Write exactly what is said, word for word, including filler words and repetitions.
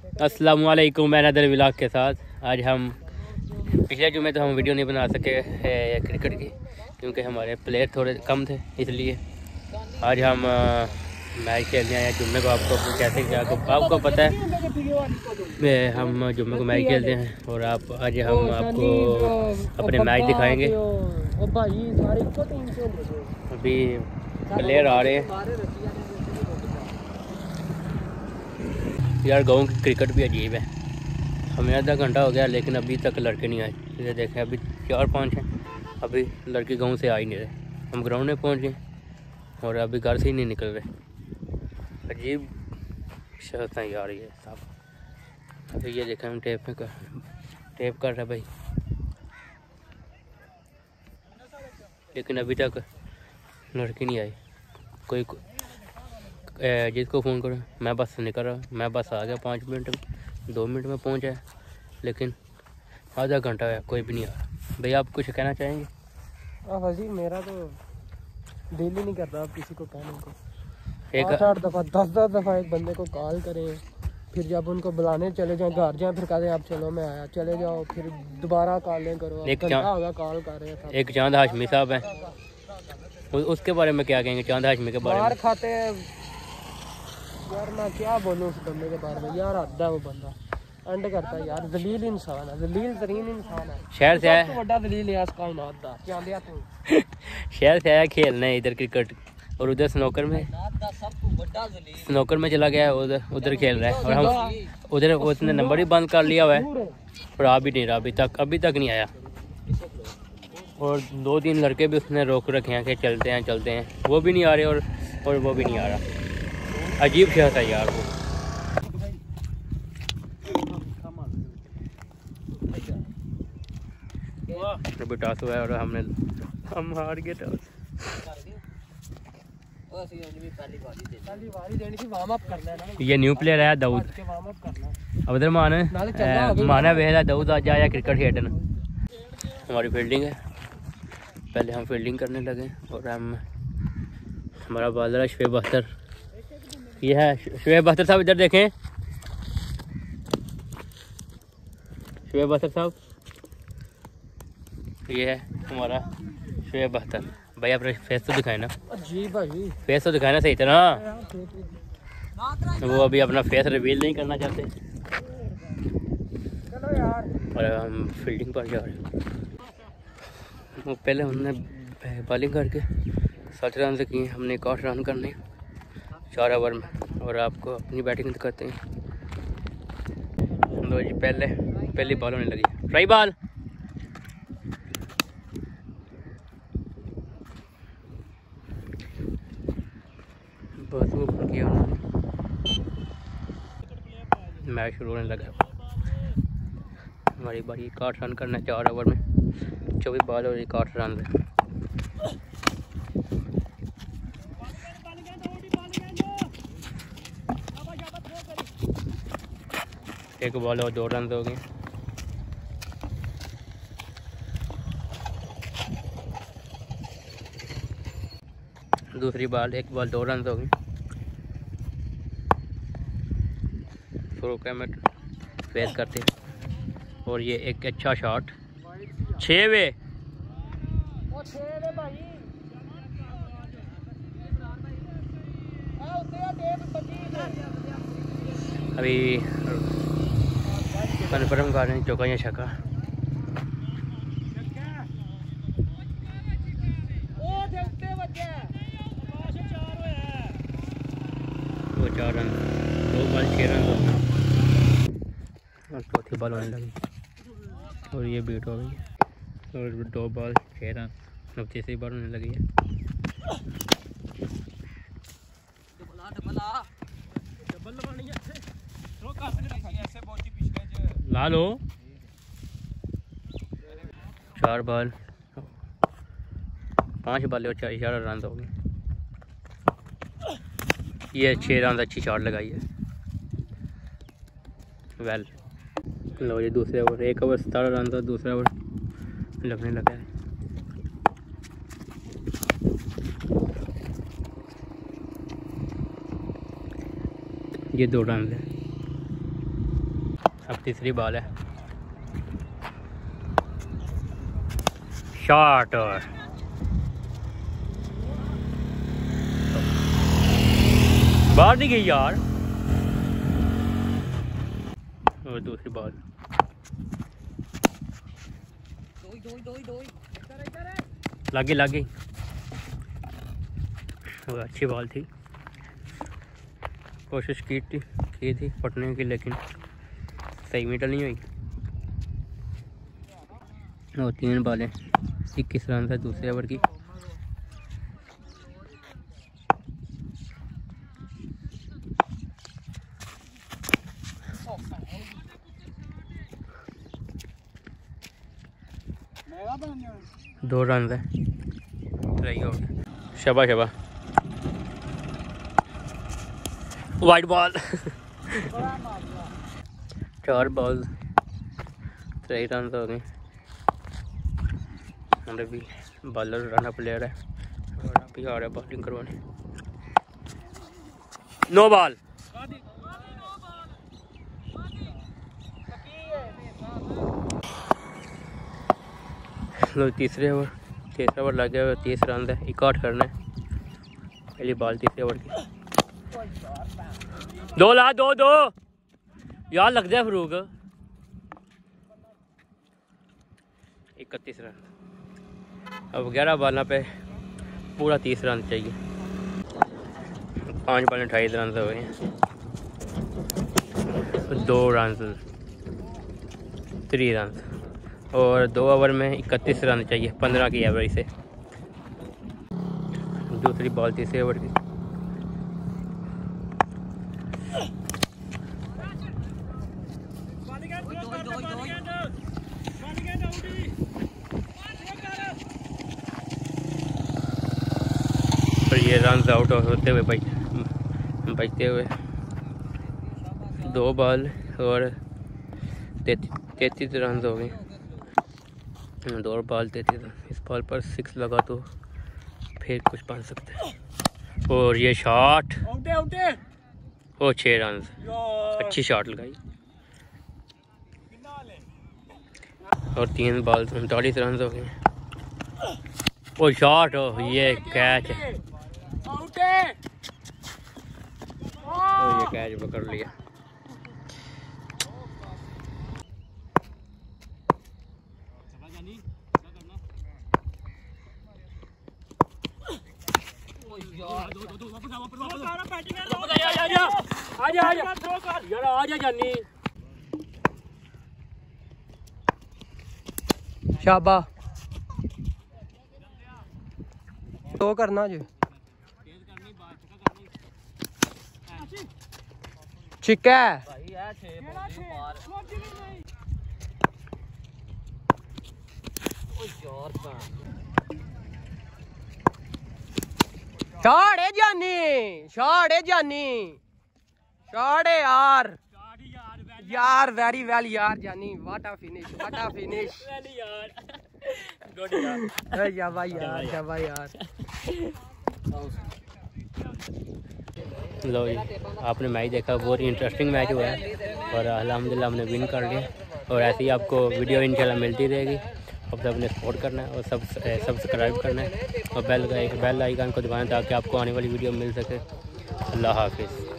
अस्सलाम वालेकुम, मैं नदर व्लॉग के साथ। आज हम पिछले जुमे तो हम वीडियो नहीं बना सके क्रिकेट की, क्योंकि हमारे प्लेयर थोड़े कम थे, इसलिए आज हम मैच खेलने आए जुम्मे को। आपको कैसे क्या को, आपको पता है हम जुम्मे को मैच खेलते हैं और आप आज हम आपको अपने मैच दिखाएंगे। अभी प्लेयर आ रहे हैं यार। गांव की क्रिकेट भी अजीब है। हमें आधा घंटा हो गया लेकिन अभी तक लड़के नहीं आए। ये देखें अभी चार पाँच हैं, अभी लड़के गांव से आ ही नहीं रहे। हम ग्राउंड में पहुंच गए और अभी घर से ही नहीं निकल रहे। अजीब शर्त है यार ये साहब। अभी ये देखें हम टेप में कर टेप कर रहे भाई, लेकिन अभी तक लड़के नहीं आए। कोई जिसको फ़ोन करो मैं बस से निकल रहा, मैं बस आ गया पाँच मिनट में, दो मिनट में पहुंचा है, लेकिन आधा घंटा है कोई भी नहीं आ रहा। भैया आप कुछ कहना चाहेंगे? हाँ जी, मेरा तो दिल ही नहीं करता आप किसी को कहने को। एक आठ आठ दफ़ा दस दस दफ़ा एक बंदे को कॉल करें, फिर जब उनको बुलाने चले जाएं घर जाएं, फिर कहते हैं आप चलो मैं आया, चले जाओ, फिर दोबारा कॉलें करो। एक घंटा होगा कॉल कर रहे हैं। एक चांद हाशमी साहब हैं, उसके बारे में क्या कहेंगे? चांद हाशमी के बारे में मार खाते हैं यार, मैं क्या बोलूँ उस बंदे के बारे में यार। हद है वो बंदा, एंड करता है यार। जलील इंसान है, जलील तरीन इंसान है। शहर से आया, बड़ा जलील है इसका इनाद दा चांदिया तू शहर से आया खेलना है इधर क्रिकेट, और उधर स्नोकर में स्नोकर में चला गया, उधर उधर खेल रहा है। और हम उधर उसने नंबर ही बंद कर लिया हुआ है और आ भी नहीं रहा अभी तक, अभी तक नहीं आया। और दो तीन लड़के भी उसने रोक रखे हैं कि चलते हैं चलते हैं, वो भी नहीं आ रहे और और वो भी नहीं आ रहा। अजीब शहर है यार वो। अभी टॉस हुआ है और हमने हम हार गए टॉस। ये न्यू प्लेयर है दाऊद अब्दुल मान माना वेला दाऊद आज आया क्रिकेट खेलने। हमारी फील्डिंग है, पहले हम फील्डिंग करने लगे और हम हमारा बॉलर है शुएब अख्तर। ये है शुएब अख्तर साहब, इधर देखें शुएब अख्तर साहब, ये है हमारा शुएब अख्तर। भाई अपना फेस तो दिखाए ना जी भाई, फेस तो दिखाए ना सही तरह। वो अभी अपना फेस रिवील नहीं करना चाहते। चलो यार, और हम फील्डिंग पर जा रहे हैं। वो पहले हमने बॉलिंग करके साठ रन से किए, हमने एक आठ रन करने चार ओवर में, और आपको अपनी बैटिंग दिखाते हैं। लो जी, पहले पहली बॉल होने लगी, ट्राई बॉल। बहुत ऊपर किया उन्होंने, मैच शुरू होने लगा। हमारी बारी एक आठ रन करना है चार ओवर में, चौबीस बॉल और एक आठ रन है। एक बॉल और दो रन हो गए। दूसरी बॉल एक बॉल दो रन हो गए। शुरू में फेस करते और ये एक अच्छा शॉट, छः वे अभी कन्फर्म कर रहे हैं चौका या छक्का। वो चार रन, दो बॉल छः रन और चौथी बॉल होने लगी और ये बीट हो गई और दो बॉल छः रन, अब तीसरी बॉल होने लगी है। ला लो, चार बॉल पांच बॉल और चार चार रन हो गए। ये छः रन अच्छी शॉट लगाई है। वेल लो ये दूसरे ओवर, एक ओवर सतारह रन था, दूसरा ओवर लगने लगा है। ये दो रन है। अब तीसरी बॉल है, शॉट और बाहर नहीं गई यार। और दूसरी बॉल लगी लगी, वो अच्छी बॉल थी, कोशिश की थी की थी पटने की, लेकिन सही मीटर नहीं हुई। और तीन बॉलें इक्कीस रन था दूसरे ओवर की। दो रन है, सही हो गया, शबा शबा। वाइट बॉल चार बॉल सही रन हो गए। और अभी बॉलर रन प्लेयर है और अभी आ रहा है बॉलिंग करवाने। नो बॉल, लो तीसरे ओवर, तीसरा ओवर लग गया, तीस रन है, एक आउट करना है। पहली बॉल तीसरे ओवर की, दो ला दो दो यार लग जाए फरूक। इकतीस रन, अब ग्यारह बॉल पे पूरा तीस रन चाहिए। पाँच बॉल अट्ठाईस रन हो गए, दो रन थ्री रन, और दो ओवर में इकतीस रन चाहिए पंद्रह की एवरेज से। दूसरी बॉल तीसरे ओवर की, और ये रन आउट होते हुए बच बचते हुए दो बॉल और तैतीस रन हो गए। दो बॉल तैतीस रन, इस बॉल पर सिक्स लगा तो फिर कुछ बन सकता है। और ये शॉट ओ छः रन, अच्छी शॉट लगाई। और तीन बॉल उनतालीस रन हो गए। और शॉट हो, ये कैच है, और ये कैच पकड़ लिया। शाबा तो करना जी, छिक्का शॉट है जानी, शॉट है जानी, शॉट है यार, यार वेरी वेल यार जानी, what a finish, what a finish यार, गुड यार, शाबाश यार, शाबाश यार। लो जी, आपने मैच देखा, बहुत ही इंटरेस्टिंग मैच हुआ है और अल्हम्दुलिल्लाह हमने विन कर लिया। और ऐसे ही आपको वीडियो इंशाल्लाह मिलती रहेगी। अब सबने सपोर्ट करना है और सब सब्सक्राइब करना है और बेल बेल आइकन को दबाना ताकि आपको आने वाली वीडियो मिल सके। अल्लाह हाफिज़।